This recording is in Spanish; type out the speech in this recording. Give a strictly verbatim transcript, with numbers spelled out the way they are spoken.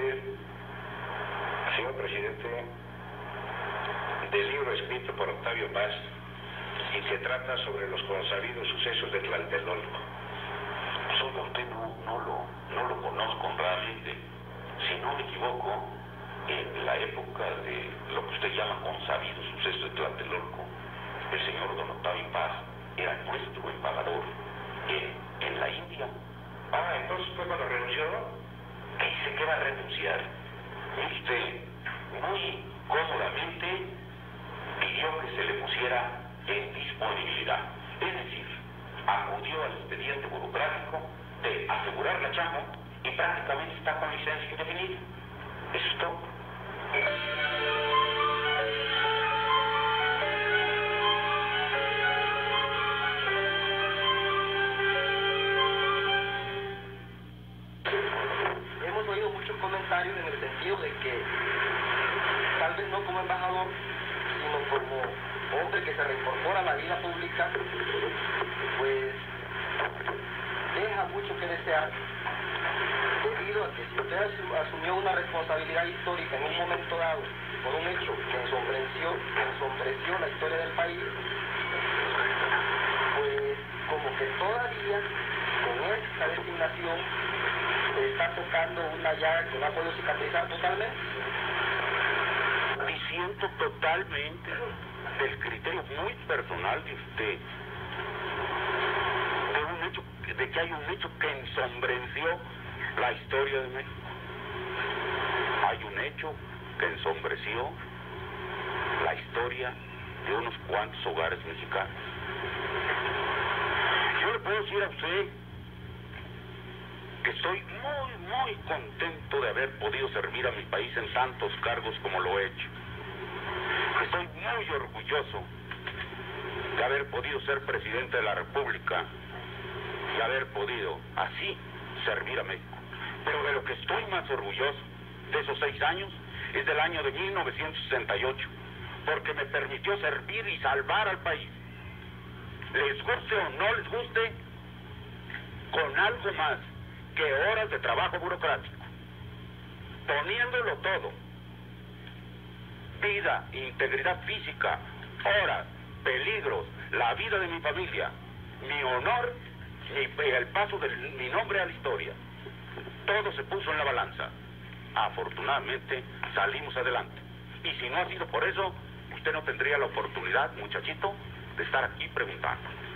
usted, señor presidente, del libro escrito por Octavio Paz y que trata sobre los consabidos sucesos de Tlatelolco. Solo usted no, no, lo, no lo conozco honradamente. Si no me equivoco, en la época de lo que usted llama consabidos sucesos de Tlatelolco, el señor don Octavio Paz era nuestro embajador en, en la India. Ah, entonces fue cuando renunció. Dice que va a renunciar. Y usted, muy cómodamente, pidió que se le pusiera en disponibilidad. Es decir, acudió al expediente burocrático de asegurar la chamba y prácticamente está con licencia indefinida. Eso es todo. Hemos oído muchos comentarios en el sentido de que, tal vez no como embajador, sino como hombre que se reincorpora a la vida pública, pues deja mucho que desear, debido a que si usted asumió una responsabilidad histórica en un momento dado por un hecho que ensombreció, que ensombreció la historia del país, pues como que todavía con esta designación está tocando una llaga que no ha podido cicatrizar totalmente. Disiento totalmente del criterio muy personal de usted, de un hecho, de que hay un hecho que ensombreció la historia de México. Hay un hecho que ensombreció la historia de unos cuantos hogares mexicanos. Yo le puedo decir a usted que estoy muy, muy contento de haber podido servir a mi país en tantos cargos como lo he hecho. Estoy muy orgulloso de haber podido ser presidente de la República y haber podido así servir a México. Pero de lo que estoy más orgulloso de esos seis años es del año de mil novecientos sesenta y ocho, porque me permitió servir y salvar al país. Les guste o no les guste, con algo más que horas de trabajo burocrático, poniéndolo todo, vida, integridad física, horas, peligros, la vida de mi familia, mi honor, mi, el paso de mi nombre a la historia, todo se puso en la balanza. Afortunadamente salimos adelante, y si no ha sido por eso, usted no tendría la oportunidad, muchachito, de estar aquí preguntando.